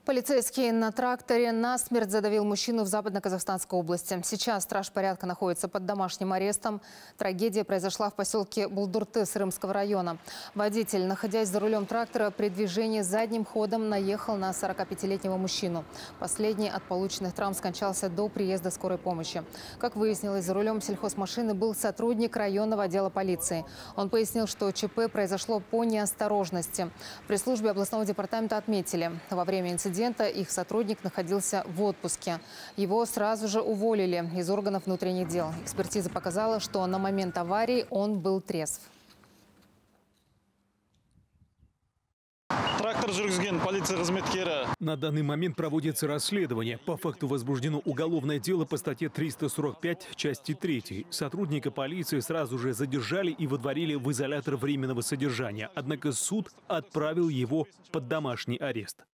Полицейский на тракторе насмерть задавил мужчину в Западно-Казахстанской области. Сейчас страж порядка находится под домашним арестом. Трагедия произошла в поселке Булдурты Сырымского района. Водитель, находясь за рулем трактора, при движении задним ходом наехал на 45-летнего мужчину. Последний от полученных травм скончался до приезда скорой помощи. Как выяснилось, за рулем сельхозмашины был сотрудник районного отдела полиции. Он пояснил, что ЧП произошло по неосторожности. В пресс-службе областного департамента отметили, во время инцидента их сотрудник находился в отпуске. Его сразу же уволили из органов внутренних дел. Экспертиза показала, что на момент аварии он был трезв. Трактор жүргізген полиция қызметкері. На данный момент проводится расследование. По факту возбуждено уголовное дело по статье 345 части 3. Сотрудника полиции сразу же задержали и выдворили в изолятор временного содержания. Однако суд отправил его под домашний арест.